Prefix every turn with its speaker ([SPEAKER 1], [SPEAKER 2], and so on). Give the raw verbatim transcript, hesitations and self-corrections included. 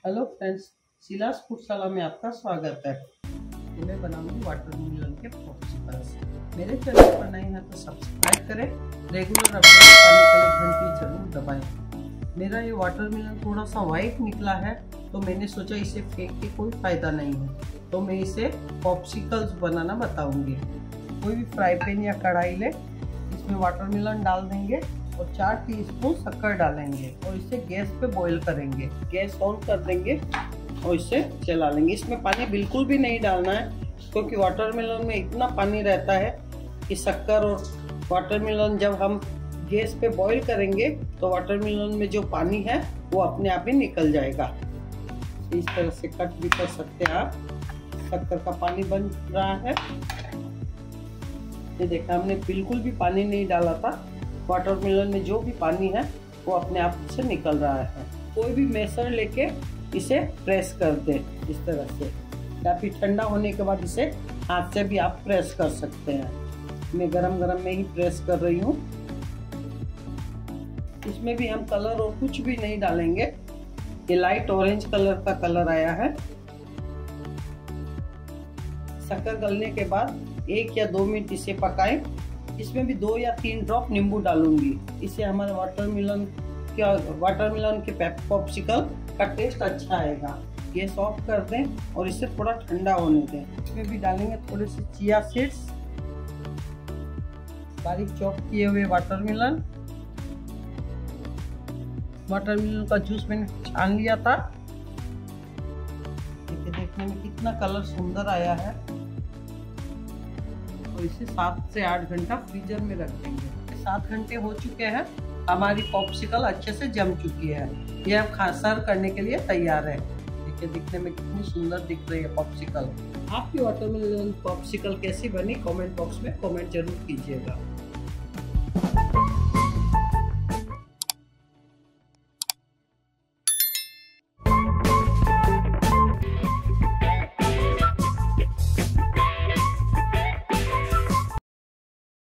[SPEAKER 1] Hello friends, Silas फूडशाला में आपका स्वागत है। तो मैं बनाऊंगी वाटरमेलन के पॉप्सिकल्स। मेरे चैनल पर नए हैं तो सब्सक्राइब करें, रेगुलर अपडेट पाने के लिए घंटी जरूर दबाएं। मेरा ये वाटरमेलन थोड़ा सा वाइट निकला है तो मैंने सोचा इसे फेंक के कोई फायदा नहीं है, तो मैं इसे पॉप्सिकल्स बनाना बताऊंगी। कोई भी फ्राई पैन या कढ़ाई ले, इसमें वाटरमेलन डाल देंगे और चार टीस्पून शक्कर डालेंगे और इसे गैस पे बॉईल करेंगे। गैस ऑन कर देंगे और इसे चला लेंगे। इसमें पानी बिल्कुल भी नहीं डालना है क्योंकि वाटरमेलन में इतना पानी रहता है कि शक्कर और वाटरमेलन जब हम गैस पे बॉईल करेंगे तो वाटरमेलन में जो पानी है वो अपने आप ही निकल जाएगा। इस तरह से कट भी कर सकते हैं आप। शक्कर का पानी बन रहा है, ये देखा हमने बिल्कुल भी पानी नहीं डाला था। वाटरमेलन में जो भी पानी है वो अपने आप से निकल रहा है। कोई भी मेसर लेके इसे प्रेस कर दे इस तरह से, या फिर ठंडा होने के बाद इसे हाथ से भी आप प्रेस कर सकते हैं। मैं गरम गरम में ही प्रेस कर रही हूँ। इसमें भी हम कलर और कुछ भी नहीं डालेंगे। ये लाइट ऑरेंज कलर का कलर आया है। शक्कर गलने के बाद एक या दो मिनट इसे पकाएं। इसमें भी दो या तीन ड्रॉप नींबू डालूंगी, इससे हमारे वाटरमेलन क्या वाटरमेलन के पॉप्सिकल का टेस्ट अच्छा आएगा। गैस ऑफ कर दें और इसे थोड़ा ठंडा होने दें। इसमें भी डालेंगे थोड़े से चिया सीड्स, बारीक चॉप किए हुए वाटरमेलन। वाटरमेलन का जूस मैंने छान लिया था। देखिए देखने में कितना कलर सुंदर आया है। तो इसे सात से आठ घंटा फ्रीजर में रख देंगे। सात घंटे हो चुके हैं, हमारी पॉप्सिकल अच्छे से जम चुकी है। ये अब खा सर्व करने के लिए तैयार है। देखिए दिखने में कितनी सुंदर दिख रही है पॉप्सिकल। आपकी वाटरमेलन पॉप्सिकल कैसी बनी कमेंट बॉक्स में कमेंट जरूर कीजिएगा।